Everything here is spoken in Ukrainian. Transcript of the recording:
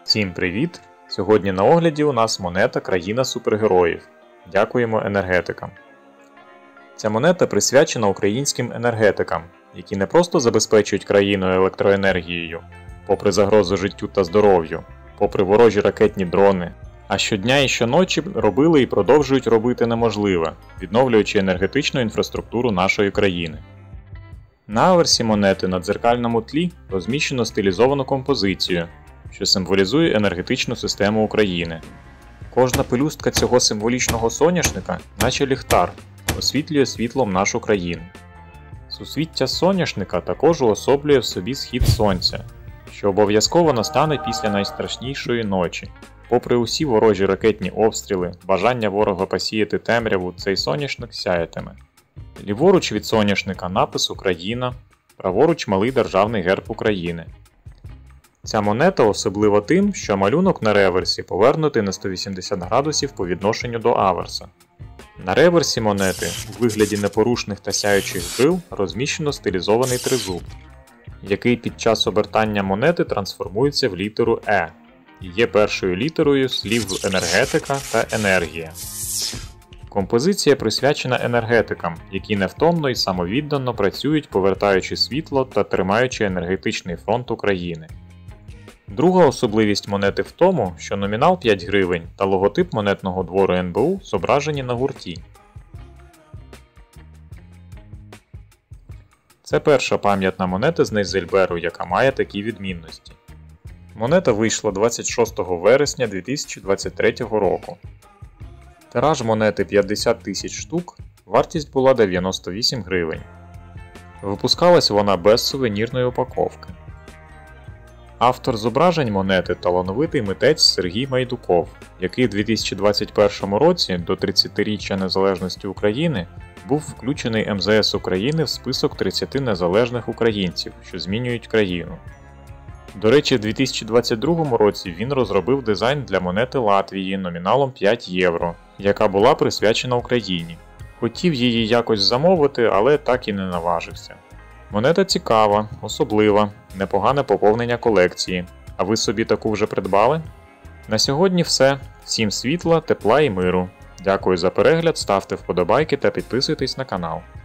Всім привіт! Сьогодні на огляді у нас монета «Країна супергероїв». Дякуємо енергетикам. Ця монета присвячена українським енергетикам, які не просто забезпечують країну електроенергією, попри загрозу життю та здоров'ю, попри ворожі ракетні дрони, а щодня і щоночі робили і продовжують робити неможливе, відновлюючи енергетичну інфраструктуру нашої країни. На аверсі монети на дзеркальному тлі розміщено стилізовану композицію, що символізує енергетичну систему України. Кожна пелюстка цього символічного соняшника, наче ліхтар, освітлює світлом нашу країну. Сусвіття соняшника також уособлює в собі схід сонця, що обов'язково настане після найстрашнішої ночі. Попри усі ворожі ракетні обстріли, бажання ворога посіяти темряву, цей соняшник сяятиме. Ліворуч від соняшника напис «Україна», праворуч малий державний герб України. Ця монета особлива тим, що малюнок на реверсі повернутий на 180 градусів по відношенню до аверса. На реверсі монети у вигляді непорушних та сяючих брил розміщено стилізований тризуб, який під час обертання монети трансформується в літеру «Е» і є першою літерою слів енергетика та енергія. Композиція присвячена енергетикам, які невтомно і самовіддано працюють, повертаючи світло та тримаючи енергетичний фронт України. Друга особливість монети в тому, що номінал 5 гривень та логотип монетного двору НБУ зображені на гурті. Це перша пам'ятна монета з Нейзельберу, яка має такі відмінності. Монета вийшла 26 вересня 2023 року. Тираж монети 50 тисяч штук, вартість була 98 гривень. Випускалась вона без сувенірної упаковки. Автор зображень монети – талановитий митець Сергій Майдуков, який в 2021 році до 30-річчя незалежності України був включений МЗС України в список 30 незалежних українців, що змінюють країну. До речі, в 2022 році він розробив дизайн для монети Латвії номіналом 5 євро, яка була присвячена Україні. Хотів її якось замовити, але так і не наважився. Монета цікава, особлива, непогане поповнення колекції. А ви собі таку вже придбали? На сьогодні все. Всім світла, тепла і миру. Дякую за перегляд, ставте вподобайки та підписуйтесь на канал.